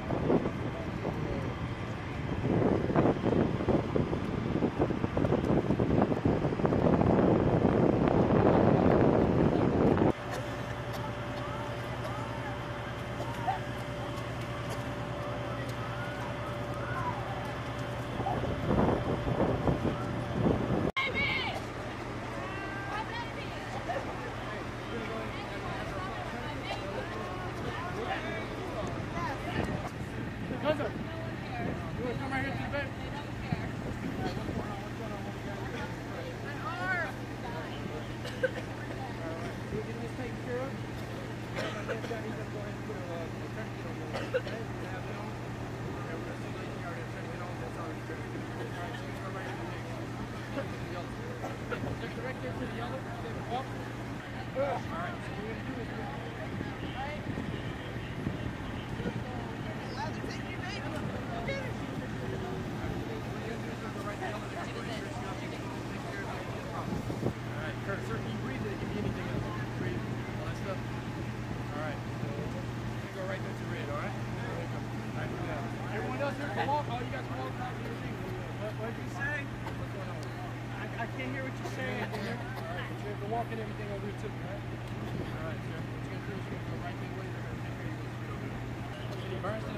Gunsan, you want to come right here to the bed? They don't care. An arm! Alright, so we're getting this taken care of. My next guy, he's going to go ahead and put a protector on the okay? We have it on. And we're going to see that you already checked it on. That's all it's going to do. Alright, so you go right in the next. The yellow. Just direct there to the yellow. Then walk. Alright, so what we're going to do is sir, can you breathe? Did it give you anything else? Breathe, all that stuff? Alright, so we're going to go right there to red, alright? Alright, do that. Everyone else here can walk. All you guys can walk out here. What did you say? What's going on? I can't hear what you're saying. Alright, but you have to walk in everything over here too, right? Alright, sir. What you're going to do is you're going to go right that way. They're going to take care of you. Any burns?